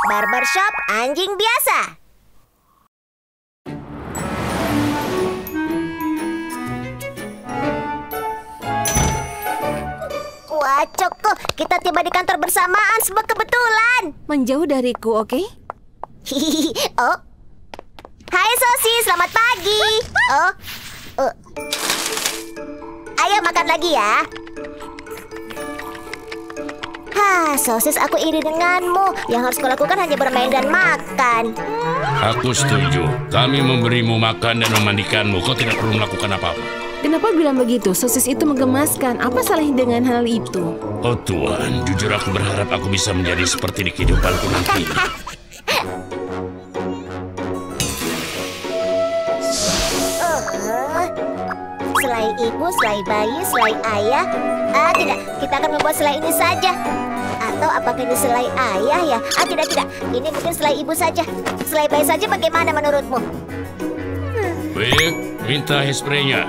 Barbershop anjing biasa. Wah, Choco, kita tiba di kantor bersamaan, sebuah kebetulan. Menjauh dariku, oke? Hihihi. Oh. Hai Sosis, selamat pagi. Oh. Ayo makan lagi ya. Sosis, aku iri denganmu. Yang harus kau lakukan hanya bermain dan makan. Aku setuju. Kami memberimu makan dan memandikanmu. Kau tidak perlu melakukan apa-apa. Kenapa bilang begitu? Sosis itu menggemaskan. Apa salahnya dengan hal itu? Oh Tuhan, jujur aku berharap aku bisa menjadi seperti di kehidupanku nanti. Selai ibu, selai bayi, selai ayah. Tidak, kita akan membuat selai ini saja. Atau apakah ini selai ayah ya? Tidak. Ini mungkin selai ibu saja. Selai bayi saja bagaimana menurutmu? Will, minta hairspray-nya.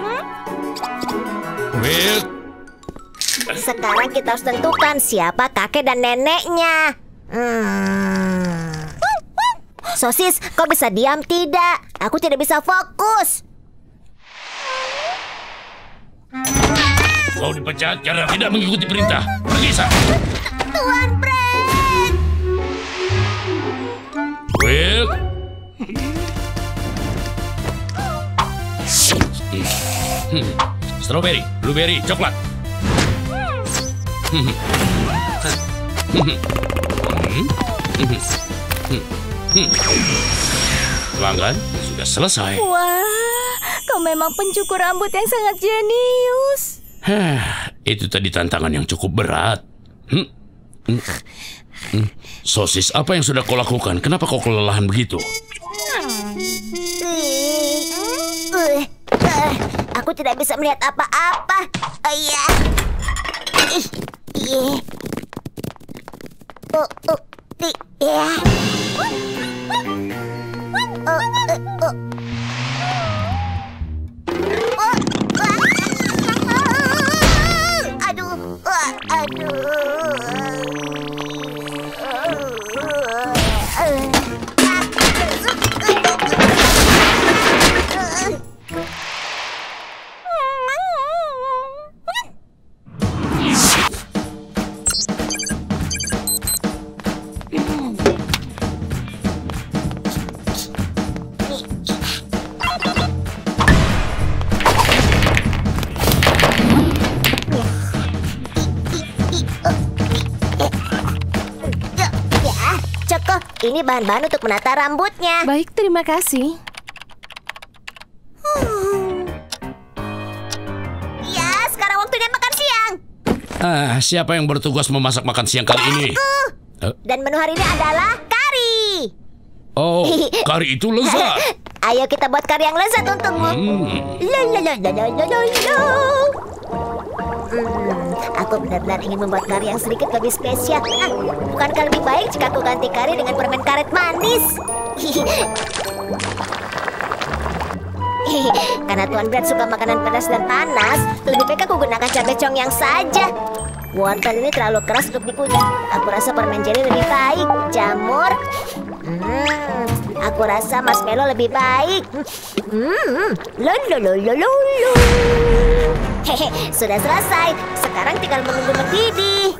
Will. Sekarang kita harus tentukan siapa kakek dan neneknya. Sosis, kau bisa diam tidak? Aku tidak bisa fokus. Kau dipecat karena tidak mengikuti perintah. Pergi sana. Tuan Brand. Will. Strawberry, blueberry, coklat. Pelanggan sudah selesai. Wah, kau memang pencukur rambut yang sangat jenius. Itu tadi tantangan yang cukup berat. Sosis, apa yang sudah kau lakukan? Kenapa kau kelelahan begitu? Aku tidak bisa melihat apa-apa. Ini bahan-bahan untuk menata rambutnya. Baik, terima kasih. Ya, sekarang waktunya makan siang. Siapa yang bertugas memasak makan siang kali ini? Dan menu hari ini adalah kari. Oh, kari itu lezat. Ayo kita buat kari yang lezat untukmu. Aku benar-benar ingin membuat kari yang sedikit lebih spesial. Bukankah lebih baik jika aku ganti kari dengan permen karet manis? Karena Tuan Brad suka makanan pedas dan panas, lebih baik aku gunakan cabai congyang saja. Wortel ini terlalu keras untuk dikunyah. Aku rasa permen jelly lebih baik. Jamur. Aku rasa marshmallow lebih baik. Hehe, sudah selesai. Sekarang tinggal menunggu mendidih.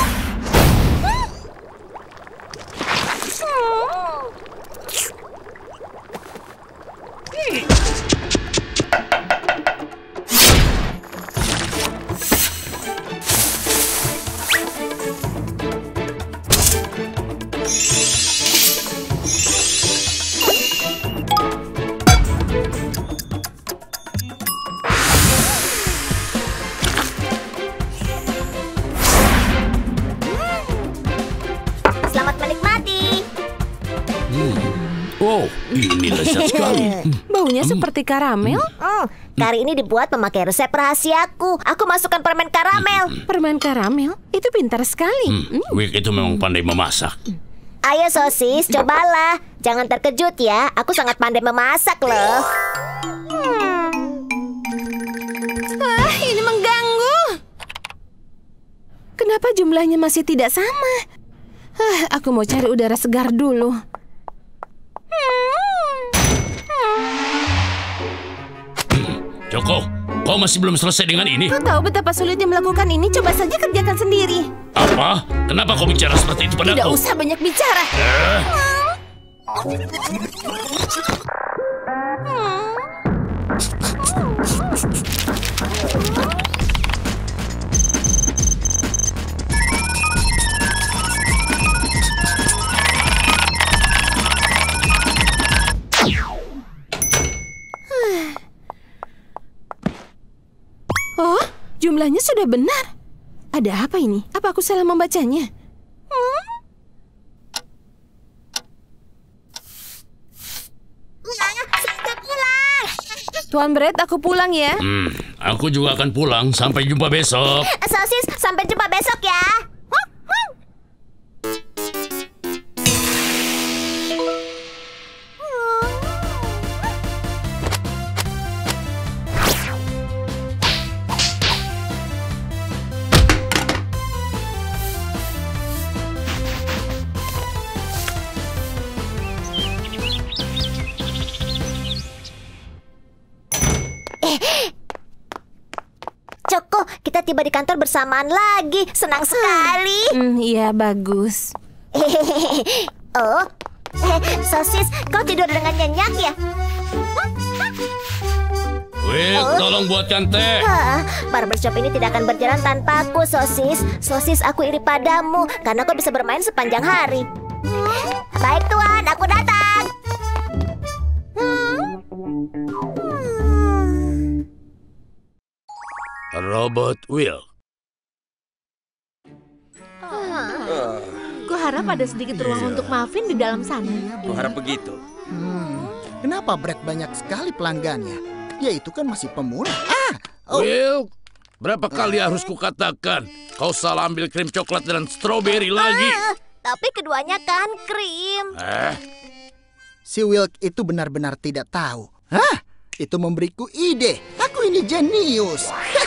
Selamat menikmati. Wow, ini lezat sekali. Baunya seperti karamel. Kari ini dibuat memakai resep rahasiaku. Aku masukkan permen karamel. Permen karamel? Itu pintar sekali. Wick itu memang pandai memasak. Ayo Sosis, cobalah. Jangan terkejut ya. Aku sangat pandai memasak loh. Ini mengganggu. Kenapa jumlahnya masih tidak sama? Aku mau cari udara segar dulu. Joko, kau masih belum selesai dengan ini? Kau tahu betapa sulitnya melakukan ini? Coba saja kerjakan sendiri. Apa? Kenapa kau bicara seperti itu padaku? Tidak usah banyak bicara. Oh, jumlahnya sudah benar. Ada apa ini? Apa aku salah membacanya? Saya pulang. Tuan Brett, aku pulang ya. Aku juga akan pulang. Sampai jumpa besok. Sosis, sampai jumpa besok ya. Joko, kita tiba di kantor bersamaan lagi. Senang sekali. Iya, bagus. Oh, Sosis, kau tidur dengan nyenyak ya? Will, tolong buatkan teh. Barbershop ini tidak akan berjalan tanpa aku, Sosis. Sosis, aku iri padamu karena kau bisa bermain sepanjang hari. Baik, Tuan, aku datang. Robot Will. Kuharap ada sedikit ruang untuk Muffin di dalam sana. Kuharap begitu. Kenapa Brett banyak sekali pelanggannya? Dia itu kan masih pemula. Will, berapa kali harus kukatakan kau salah ambil krim coklat dan stroberi lagi? Tapi keduanya kan krim. Si Wilk itu benar-benar tidak tahu. Itu memberiku ide. Aku ini jenius.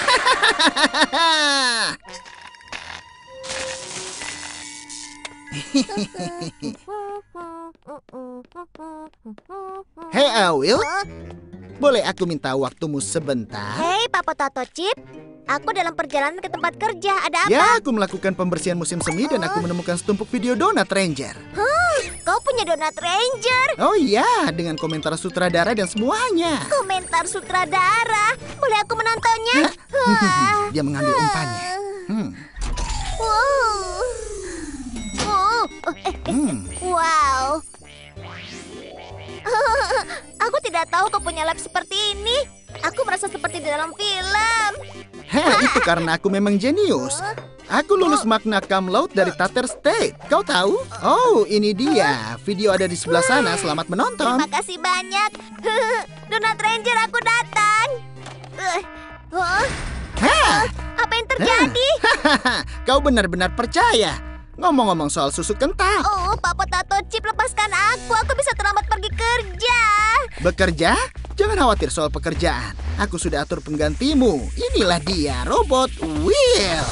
Hei, Will. Boleh aku minta waktumu sebentar? Hei, Papa Toto Chip. Aku dalam perjalanan ke tempat kerja. Ada apa? Ya, aku melakukan pembersihan musim semi dan aku menemukan setumpuk video Donut Ranger. Kau punya Donut Ranger? Oh iya, dengan komentar sutradara dan semuanya. Komentar sutradara. Boleh aku menontonnya? Dia mengambil umpannya. Wow. Aku tidak tahu kau punya lab seperti ini. Aku merasa seperti di dalam film. Itu karena aku memang jenius. Aku lulus magna cum laude dari Tater State. Kau tahu? Oh, ini dia. Video ada di sebelah sana. Selamat menonton. Terima kasih banyak. Donut Ranger, aku datang. Apa yang terjadi? Kau benar-benar percaya. Ngomong-ngomong soal susu kental. Oh, Papa Tato Chip, lepaskan aku. Aku bisa terlambat pergi kerja. Bekerja? Jangan khawatir soal pekerjaan. Aku sudah atur penggantimu. Inilah dia, robot Will.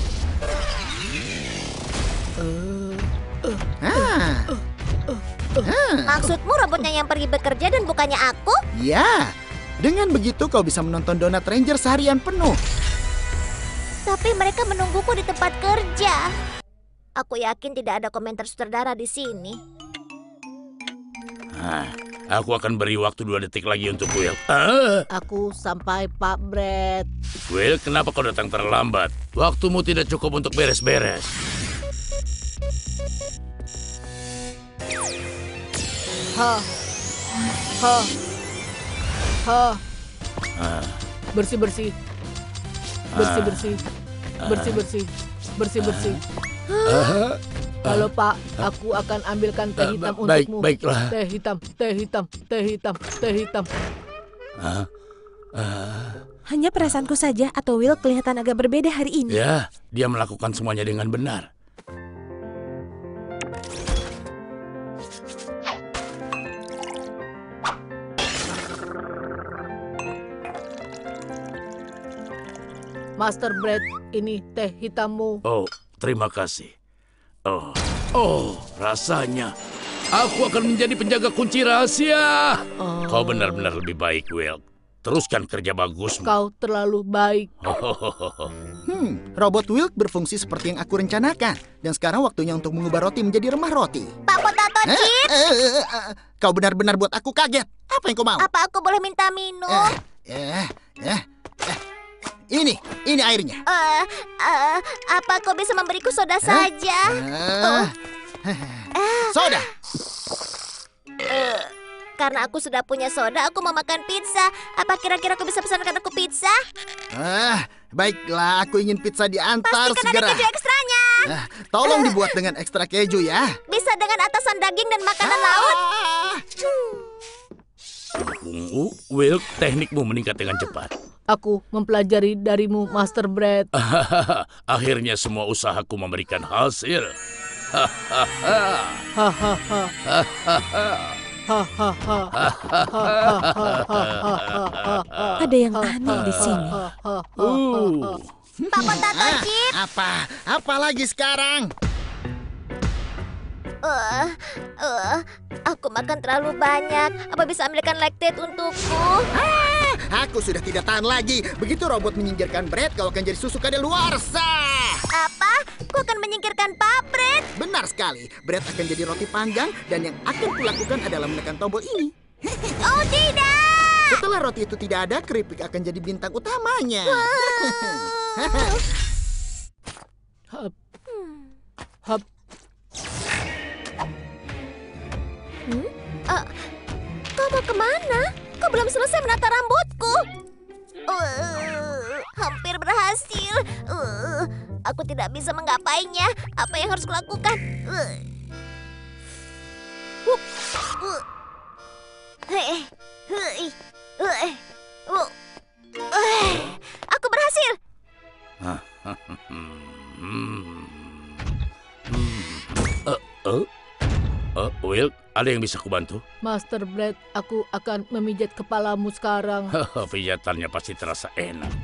Maksudmu robotnya yang pergi bekerja dan bukannya aku? Ya, dengan begitu kau bisa menonton Donut Ranger seharian penuh. Tapi mereka menungguku di tempat kerja. Aku yakin tidak ada komentar sutradara di sini. Aku akan beri waktu 2 detik lagi untuk Will. Aku sampai, Pak Brett. Will, kenapa kau datang terlambat? Waktumu tidak cukup untuk beres-beres. Bersih-bersih. Bersih-bersih. Halo Pak, aku akan ambilkan teh hitam untukmu. Baiklah. Teh hitam. Hanya perasaanku saja atau Will kelihatan agak berbeda hari ini. Ya, dia melakukan semuanya dengan benar. Master Brett, ini teh hitammu. Oh, terima kasih. Oh, Oh, rasanya aku akan menjadi penjaga kunci rahasia. Kau benar-benar lebih baik, Will. Teruskan kerja bagusmu. Kau terlalu baik. Robot Wilk berfungsi seperti yang aku rencanakan. Dan sekarang waktunya untuk mengubah roti menjadi remah roti. Pak Potato Chip, Kau benar-benar buat aku kaget. Apa yang kau mau? apa aku boleh minta minum? Ini airnya. Apa kau bisa memberiku soda saja? Soda. Karena aku sudah punya soda, aku mau makan pizza. Apa kira-kira aku bisa pesankan aku pizza? Baiklah, aku ingin pizza diantar Pastikan segera. ada keju ekstranya. Tolong dibuat dengan ekstra keju ya. Bisa dengan atasan daging dan makanan laut. Will, teknikmu meningkat dengan cepat. Aku mempelajari darimu, Master Bread. Akhirnya semua usahaku memberikan hasil. Hahaha. Ada yang aneh di sini. Pak Potato Chip. Apa lagi sekarang? Aku makan terlalu banyak. Apa bisa ambilkan lactate untukku? Aku sudah tidak tahan lagi. Begitu robot menyingkirkan Bread, kau akan jadi susu kadaluarsa. Apa? Kau akan menyingkirkan pabrik? Benar sekali. Bread akan jadi roti panggang dan yang akan kulakukan adalah menekan tombol ini. Oh tidak! Setelah roti itu tidak ada, keripik akan jadi bintang utamanya. Hap. Kau mau kemana? Kau belum selesai menata rambutku. Hampir berhasil. Aku tidak bisa menggapainya. Apa yang harus kulakukan? Aku berhasil. Will, ada yang bisa kubantu? Master Bread, aku akan memijat kepalamu sekarang. Pijatannya pasti terasa enak.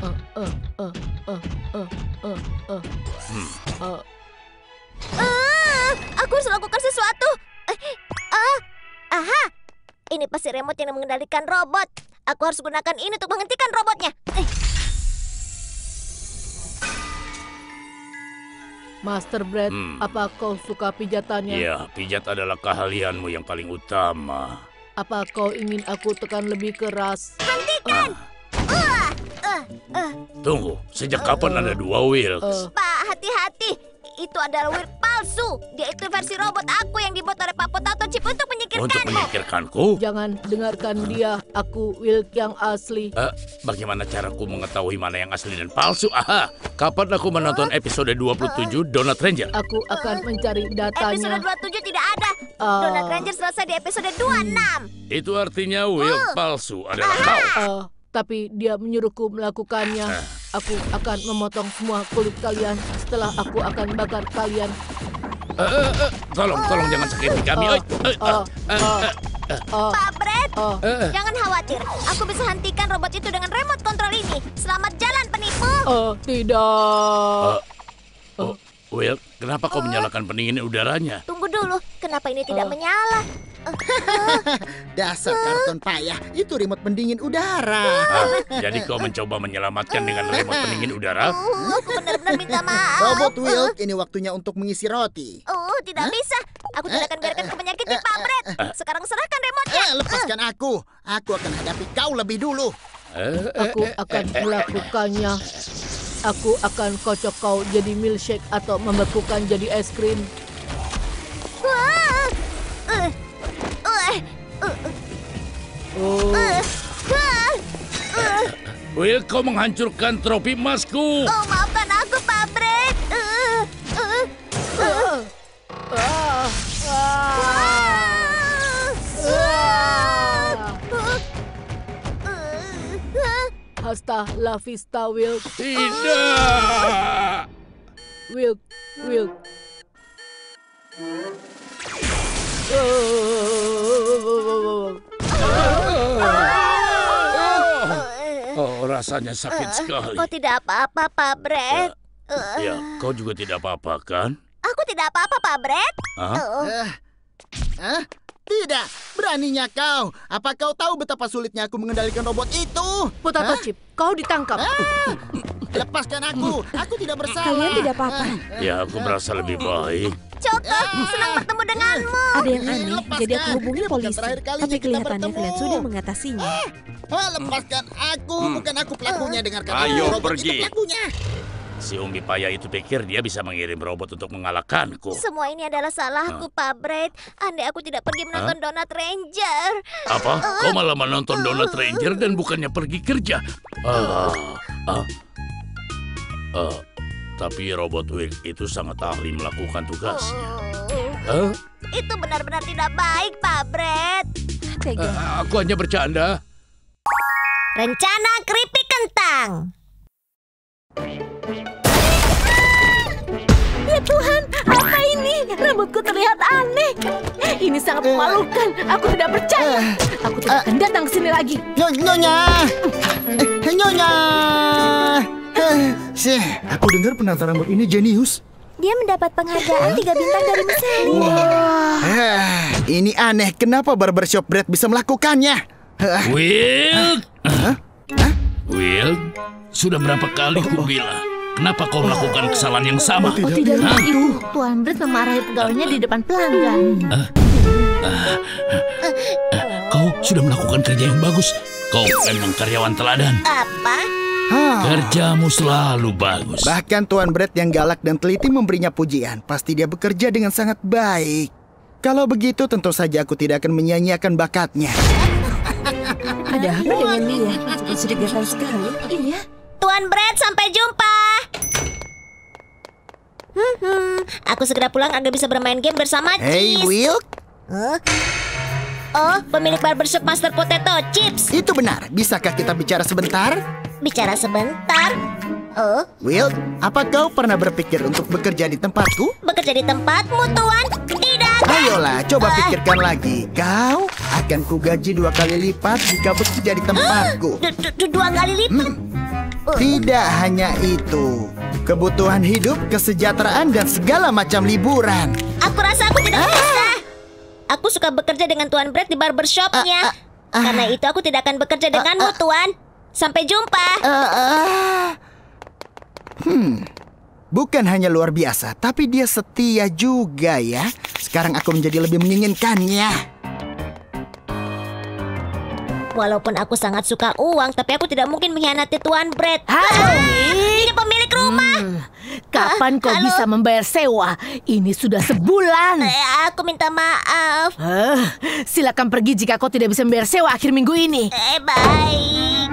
Aku harus lakukan sesuatu. Aha, ini pasti remote yang mengendalikan robot. Aku harus gunakan ini untuk menghentikan robotnya. Master Bread, apa kau suka pijatannya? Ya, pijat adalah keahlianmu yang paling utama. Apa kau ingin aku tekan lebih keras? Hentikan! Tunggu, sejak kapan ada dua Wilks? Pak, hati-hati. Itu adalah Will palsu. Dia itu versi robot aku yang dibuat oleh Pak Potato Chip untuk Untuk menyingkirkanmu. menyingkirkanku? Jangan dengarkan dia. Aku Wilk yang asli. Bagaimana caraku mengetahui mana yang asli dan palsu? Aha, kapan aku menonton episode 27 Donut Ranger? Aku akan mencari Episode datanya. 27 tidak ada. Donut Ranger selesai di episode 26. Itu artinya Will palsu adalah kau. Tapi dia menyuruhku melakukannya. Aku akan memotong semua kulit kalian. Setelah aku akan bakar kalian. Tolong jangan sakiti kami. Pak Brett, jangan khawatir. Aku bisa hentikan robot itu dengan remote control ini. Selamat jalan, penipu. Tidak. Will, kenapa kau menyalakan pendingin udaranya? Tunggu dulu, kenapa ini tidak menyala? Dasar karton payah. Itu remote pendingin udara. Jadi kau mencoba menyelamatkan dengan remote pendingin udara? Aku benar-benar minta maaf. Robot Wilk, ini waktunya untuk mengisi roti. Tidak bisa. Aku tidak akan biarkan kau menyakiti Pak Brett. Sekarang serahkan remote-nya. Lepaskan aku. Aku akan hadapi kau lebih dulu. Aku akan melakukannya. Aku akan kocok kau jadi milkshake atau membekukan jadi es krim. Will, kau menghancurkan trofi emasku. Maafkan aku, Pak Brett. Hasta la vista, Wilk. Tidak. Wilk. Oh, rasanya sakit sekali. Kau tidak apa-apa, Pak Brett. Ya, kau juga tidak apa-apa kan? Aku tidak Tidak apa-apa, Pak Brett. Tidak, beraninya kau. Apa kau tahu betapa sulitnya aku mengendalikan robot itu? Potato Chip, kau ditangkap. Lepaskan aku tidak bersalah. Kalian tidak apa-apa. Ya, aku merasa lebih baik. Choco, senang bertemu denganmu. Ada yang aneh, lepaskan. jadi aku hubungi Ini bukan polisi. terakhir kalinya Tapi kita kelihatannya bertemu. kalian sudah mengatasinya. Lepaskan aku, bukan aku pelakunya. Dengarkan Ayo, robot pergi. itu pelakunya. Si Umbi Paya itu pikir dia bisa mengirim robot untuk mengalahkanku. Semua ini adalah salahku, Pak Brett. Andai aku tidak pergi menonton Donut Ranger. Apa? Kau malah menonton Donut Ranger dan bukannya pergi kerja? Tapi robot Wilk itu sangat ahli melakukan tugasnya. Itu benar-benar tidak baik, Pak Brett. Tega. Aku hanya bercanda. Rencana keripik kentang. Ya Tuhan, apa ini? Rambutku terlihat aneh. Ini sangat memalukan. Aku tidak percaya. Aku tidak akan datang ke sini lagi. Nyonya. Aku dengar penata rambut ini jenius. Dia mendapat penghargaan 3 bintang dari Miseli. Ini aneh, kenapa barbershop Brett bisa melakukannya? Wilk! Wilk, sudah berapa kali ku bilang? Kenapa kau melakukan kesalahan yang sama? Tidak itu. Tuan Brett memarahi pegawainya di depan pelanggan. Kau sudah melakukan kerja yang bagus. Kau memang karyawan teladan. Apa? Kerjamu selalu bagus. Bahkan Tuan Brett yang galak dan teliti memberinya pujian. Pasti dia bekerja dengan sangat baik. Kalau begitu tentu saja aku tidak akan menyia-nyiakan bakatnya. Ada apa dengan dia? Mencurigakan sekali. Iya. Tuan Brett, sampai jumpa. Aku segera pulang agar bisa bermain game bersama Hey Cheese. Wilk, Oh, pemilik barbershop Master Potato Chips. itu benar. Bisakah kita bicara sebentar? Bicara sebentar. Oh, Wilk, apa kau pernah berpikir untuk bekerja di tempatku? bekerja di tempatmu, Tuan? Tidak. Ayolah, coba pikirkan lagi. Kau akan kugaji 2 kali lipat jika bekerja di tempatku. 2 kali lipat. Tidak hanya itu, kebutuhan hidup, kesejahteraan, dan segala macam liburan. Aku rasa aku tidak bisa. Aku suka bekerja dengan Tuan Brett di barbershopnya. Karena itu aku tidak akan bekerja denganmu, Tuan. Sampai jumpa. Bukan hanya luar biasa, tapi dia setia juga ya. Sekarang aku menjadi lebih menginginkannya. Walaupun aku sangat suka uang, tapi aku tidak mungkin mengkhianati Tuan Brett. Ini pemilik rumah. Kapan kau Halo? bisa membayar sewa? Ini sudah sebulan. Aku minta maaf. Silakan pergi jika kau tidak bisa membayar sewa akhir minggu ini. Baik.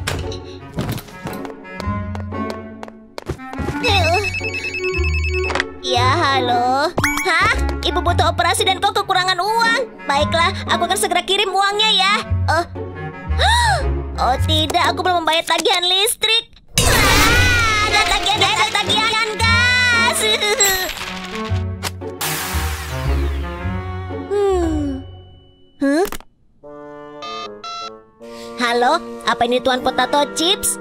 Ya, halo. Hah? Ibu butuh operasi dan kau kekurangan uang. Baiklah, aku akan segera kirim uangnya ya. Oh tidak, aku belum membayar tagihan listrik. Ada tagihan gas. Halo, apa ini Tuan Potato Chips?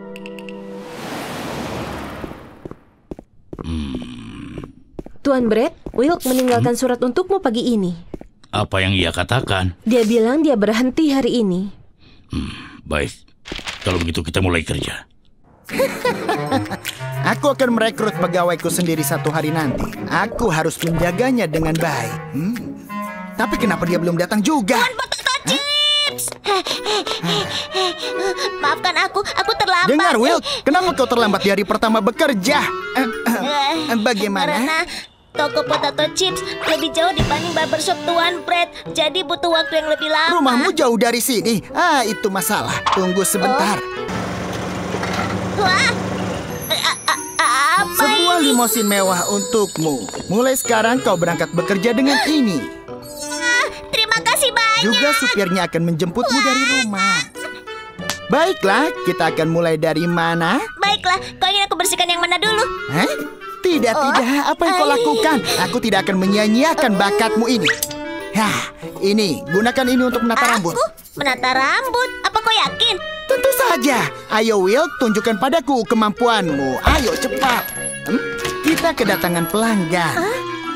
Tuan Brett, Wilk meninggalkan surat untukmu pagi ini. Apa yang ia katakan? Dia bilang dia berhenti hari ini. Baik, kalau begitu kita mulai kerja. Aku akan merekrut pegawaiku sendiri 1 hari nanti. Aku harus menjaganya dengan baik. Tapi kenapa dia belum datang juga? Potato Chips! Maafkan aku terlambat. Dengar, Will, kenapa kau terlambat di hari pertama bekerja? Bagaimana? Karena toko Potato Chips lebih jauh dibanding barbershop Tuan Brett. Jadi butuh waktu yang lebih lama. Rumahmu jauh dari sini. Itu masalah. Tunggu sebentar. Wah, apa Sebuah ini? limosin mewah untukmu. Mulai sekarang kau berangkat bekerja dengan ini. Terima kasih banyak. Juga supirnya akan menjemputmu dari rumah. Baiklah, kita akan mulai dari mana? Baiklah, kau ingin aku bersihkan yang mana dulu? Tidak. Apa yang kau lakukan? Aku tidak akan menyia-nyiakan bakatmu ini. Ini, gunakan ini untuk menata rambut. Aku menata rambut? Apa kau yakin? Tentu saja. Ayo, Will, tunjukkan padaku kemampuanmu. Ayo, cepat. Kita kedatangan pelanggan.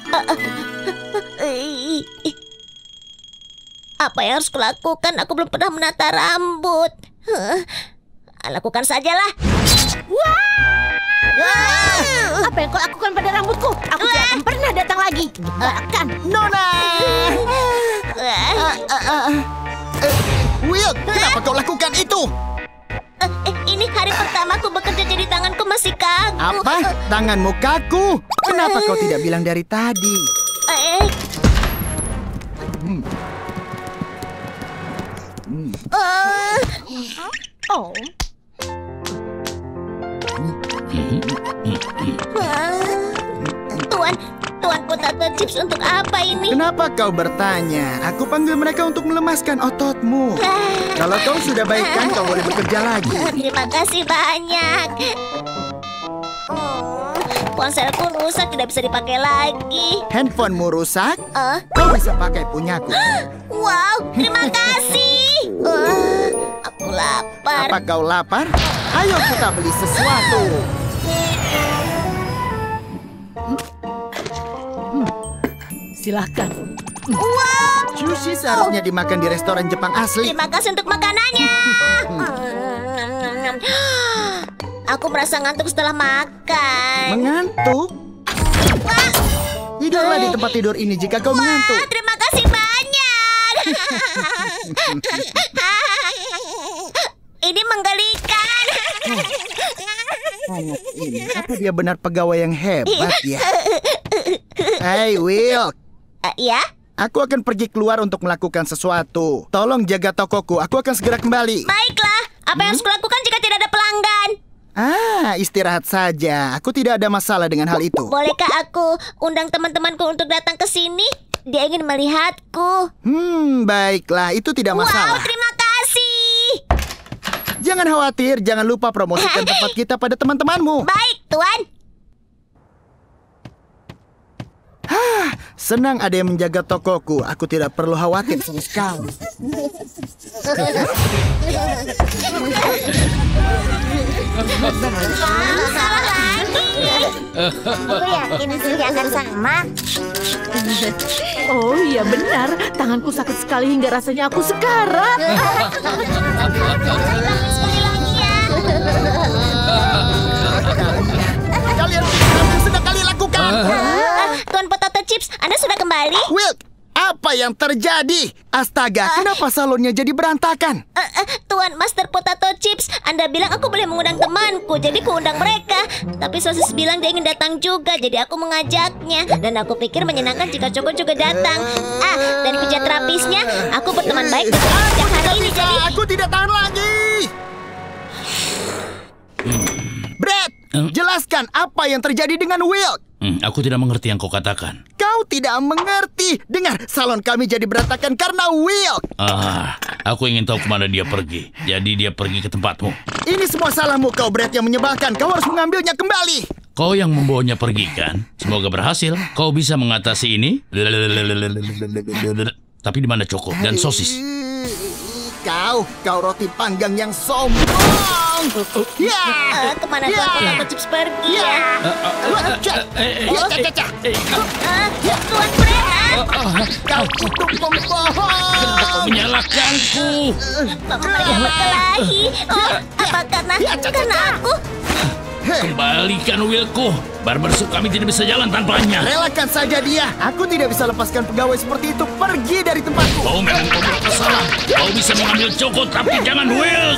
Apa yang harus kulakukan? Aku belum pernah menata rambut. Lakukan sajalah. Apa yang kau lakukan pada rambutku? Aku tidak akan pernah datang lagi. Bahkan Nona! Will, kenapa kau lakukan itu? Ini hari pertamaku bekerja, jadi tanganku masih kaku. Apa? Tanganmu kaku? Kenapa kau tidak bilang dari tadi? oh, Tuan Potato Chips, untuk apa ini? Kenapa kau bertanya? Aku panggil mereka untuk melemaskan ototmu. Kalau kau sudah baikkan, kau boleh bekerja lagi. Terima kasih banyak. Ponselku rusak, tidak bisa dipakai lagi. Handphonemu rusak? Kau bisa pakai punyaku. Wow, terima kasih. Aku lapar. Apa kau lapar? Ayo kita beli sesuatu. silahkan. Sushi seharusnya dimakan di restoran Jepang asli. Terima kasih untuk makanannya. Aku merasa ngantuk setelah makan. Mengantuk? Tidurlah di tempat tidur ini jika kau mengantuk. Terima kasih banyak. Ini menggelikan. Anak ini, apa dia benar pegawai yang hebat ya? Hey Will, Ya? aku akan pergi keluar untuk melakukan sesuatu. Tolong jaga tokoku, aku akan segera kembali. Baiklah. Apa yang harus kulakukan jika tidak ada pelanggan? Istirahat saja. Aku tidak ada masalah dengan hal itu. Bolehkah aku undang teman-temanku untuk datang ke sini? Dia ingin melihatku. Baiklah, itu tidak masalah. Wow, terima kasih. Jangan khawatir, jangan lupa promosikan tempat kita pada teman-temanmu. Baik, Tuan. Senang ada yang menjaga tokoku. Aku tidak perlu khawatir sama sekali. Aku yakin hasilnya akan sama. Oh iya benar, tanganku sakit sekali hingga rasanya aku sekarat. Sekali lagi ya. Kalian apa yang sedang kalian lakukan? Tuan Potato Chips, Anda sudah kembali? Will, apa yang terjadi? Astaga, kenapa salonnya jadi berantakan? Tuan Master Potato Chips, Anda bilang aku boleh mengundang temanku, jadi ku undang mereka. Tapi Sosis bilang dia ingin datang juga, jadi aku mengajaknya. Dan aku pikir menyenangkan jika Choco juga datang. Dan pijat terapisnya, aku berteman baik dengan pijat hari ini, jadi... Aku tidak tahan lagi. Brad, jelaskan apa yang terjadi dengan Will. Aku tidak mengerti yang kau katakan. Kau tidak mengerti. Dengar, salon kami jadi berantakan karena Will. Aku ingin tahu kemana dia pergi. Jadi dia pergi ke tempatmu. Ini semua salahmu kau, Brad, yang menyebalkan. Kau harus mengambilnya kembali. Kau yang membawanya pergi kan? Semoga berhasil. Kau bisa mengatasi ini. Tapi di mana Choco dan Sosis? Kau roti panggang yang sombong. Kemana Tuan Potato Chips pergi ya? Tuan Brad, Kau kutuk pembohong. Kau menyalahkanku. mereka berkelahi. Apa karena aku? Kembalikan Willku. Barbershop kami tidak bisa jalan tanpanya. Relakan saja dia. Aku tidak bisa lepaskan pegawai seperti itu pergi dari tempatku. Kau memang berbuat salah. Kau bisa mengambil Choco, tapi jangan Will.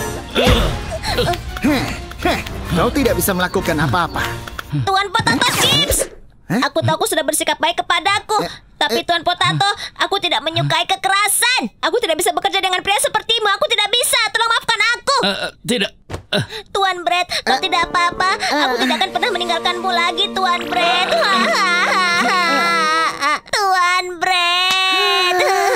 Kau tidak bisa melakukan apa-apa. Tuan Potato Chips, aku tahu aku sudah bersikap baik kepadaku. Tapi Tuan Potato, aku tidak menyukai kekerasan. Aku tidak bisa bekerja dengan pria sepertimu. Aku tidak bisa. Tolong maafkan aku. Tidak. Tuan Brad, kau tidak apa-apa. Aku tidak akan pernah meninggalkanmu lagi, Tuan Brad. Tuan Brad.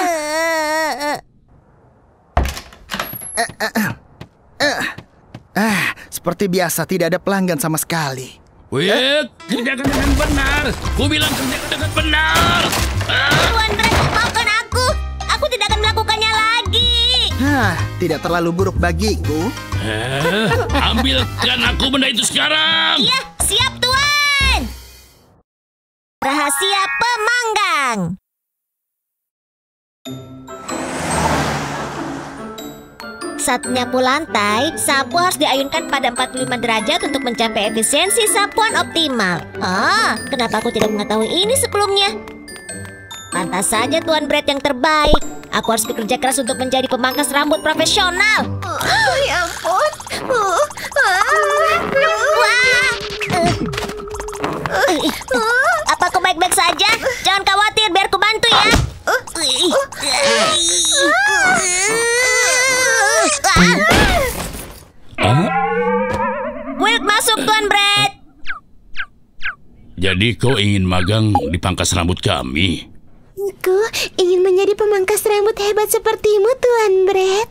Seperti biasa tidak ada pelanggan sama sekali. Will, kerjakan dengan benar. Ku bilang kerjakan dengan benar. Tuan Brad, maafkan aku. Aku tidak akan melakukannya lagi. Tidak terlalu buruk bagiku. Ambilkan aku benda itu sekarang. Iya, siap Tuan. Rahasia Pemain. Saat menyapu lantai, sapu harus diayunkan pada 45 derajat untuk mencapai efisiensi sapuan optimal. Kenapa aku tidak mengetahui ini sebelumnya? Pantas saja Tuan Brett yang terbaik. Aku harus bekerja keras untuk menjadi pemangkas rambut profesional. Ya ampun. Apa kau baik-baik saja? Jangan khawatir, biar ku bantu ya. Wilk masuk, Tuan Brett. Jadi kau ingin magang di pangkas rambut kami? Aku ingin menjadi pemangkas rambut hebat sepertimu, Tuan Brett.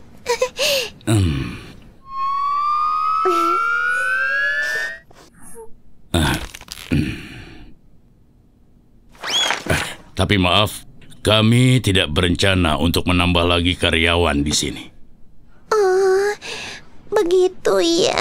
Tapi maaf, kami tidak berencana untuk menambah lagi karyawan di sini. Oh, begitu ya.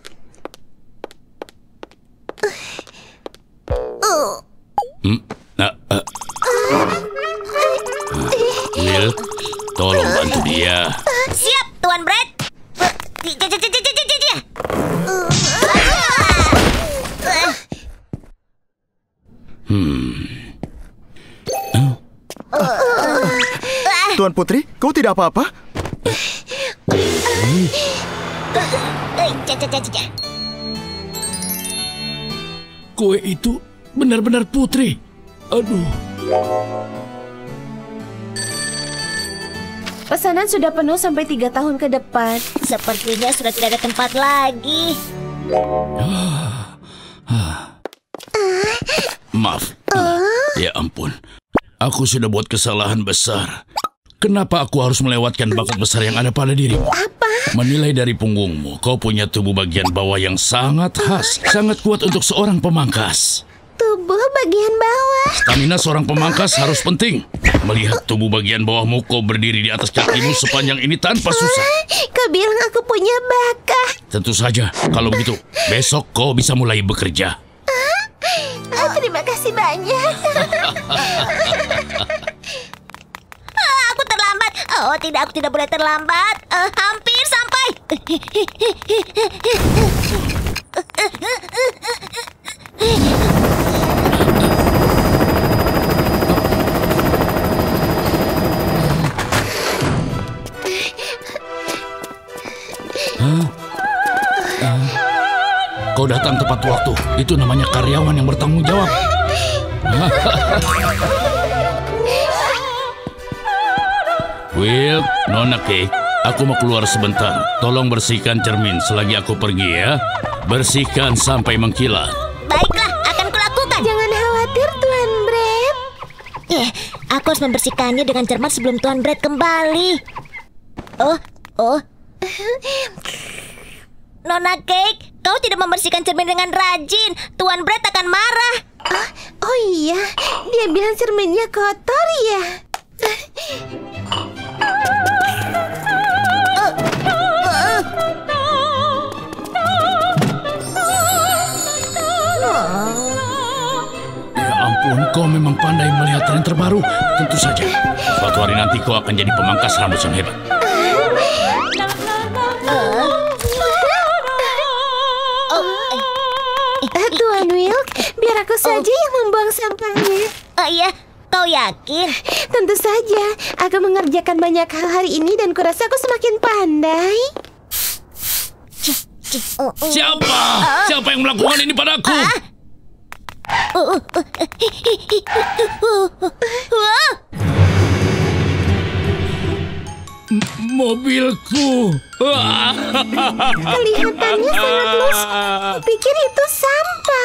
Will, tolong bantu dia. Siap, Tuan Brett. Tuan Putri, kau tidak apa-apa? Kue itu benar-benar putri. Aduh. Pesanan sudah penuh sampai 3 tahun ke depan. Sepertinya sudah tidak ada tempat lagi. Maaf. Ya ampun. Aku sudah buat kesalahan besar. Kenapa aku harus melewatkan bakat besar yang ada pada dirimu? Apa? Menilai dari punggungmu, kau punya tubuh bagian bawah yang sangat khas. Sangat kuat untuk seorang pemangkas. Tubuh bagian bawah. Stamina seorang pemangkas harus penting. Melihat tubuh bagian bawahmu, kau berdiri di atas kakimu sepanjang ini tanpa susah. Kau bilang aku punya bakat. Tentu saja. Kalau begitu, besok kau bisa mulai bekerja. Terima kasih banyak. Aku terlambat. Oh tidak, aku tidak boleh terlambat. Hampir sampai. Kau datang tepat waktu. Itu namanya karyawan yang bertanggung jawab. Will, Nona Cake, aku mau keluar sebentar. Tolong bersihkan cermin selagi aku pergi ya. Bersihkan sampai mengkilat. Baiklah, akan kulakukan. Jangan khawatir, Tuan Brett. Aku harus membersihkannya dengan cermat sebelum Tuan Brett kembali. Oh. Nona Cake, kau tidak membersihkan cermin dengan rajin. Tuan Brett akan marah. Oh iya, dia bilang cerminnya kotor ya. Ya ampun, kau memang pandai melihat tren terbaru. Tentu saja, suatu hari nanti kau akan jadi pemangkas rambut yang hebat. Tuan Wilk, biar aku saja yang membuang sampahnya. Iya, kau yakin? Tentu saja, aku mengerjakan banyak hal hari ini dan kurasa aku semakin pandai. Siapa? Siapa yang melakukan ini padaku? Mobilku. Kelihatannya sangat luas. Pikir itu sampah.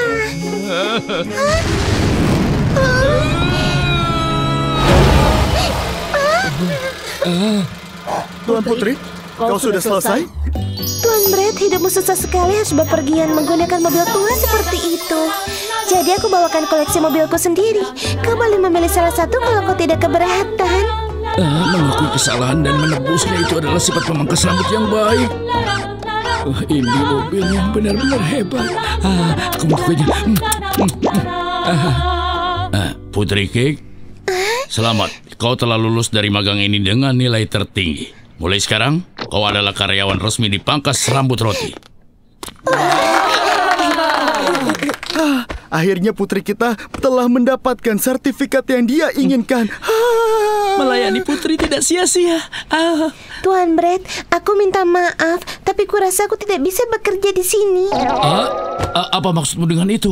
Tuan Putri, kau sudah selesai? Tuan Brett, hidupmu susah sekali harus bepergian menggunakan mobil tua seperti itu. Jadi aku bawakan koleksi mobilku sendiri. Kau boleh memilih salah satu kalau kau tidak keberatan. Mengakui kesalahan dan menebusnya itu adalah sifat pemangkas rambut yang baik. Ini mobil yang benar-benar hebat. Aku mengakui. Putri Cake, selamat. Kau telah lulus dari magang ini dengan nilai tertinggi. Mulai sekarang, kau adalah karyawan resmi di Pangkas Rambut Roti. Akhirnya putri kita telah mendapatkan sertifikat yang dia inginkan. Melayani putri tidak sia-sia. Tuan Brett, aku minta maaf, tapi kurasa aku tidak bisa bekerja di sini. Apa maksudmu dengan itu?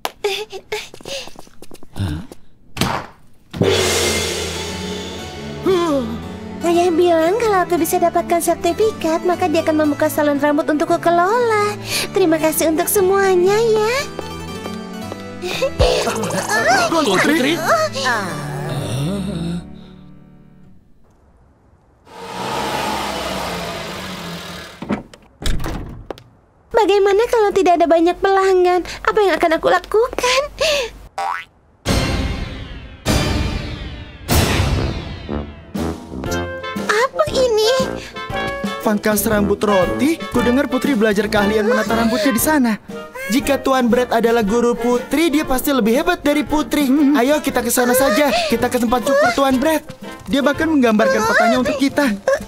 Ayah bilang kalau aku bisa dapatkan sertifikat, maka dia akan membuka salon rambut untukku kelola. Terima kasih untuk semuanya ya. Putri? Bagaimana kalau tidak ada banyak pelanggan? Apa yang akan aku lakukan? Apa ini? Pangkas Rambut Roti, ku dengar putri belajar keahlian menata rambutnya di sana. Jika Tuan Brett adalah guru putri, dia pasti lebih hebat dari putri. Ayo kita ke sana saja. Kita ke tempat cukur Tuan Brett. Dia bahkan menggambarkan petanya untuk kita.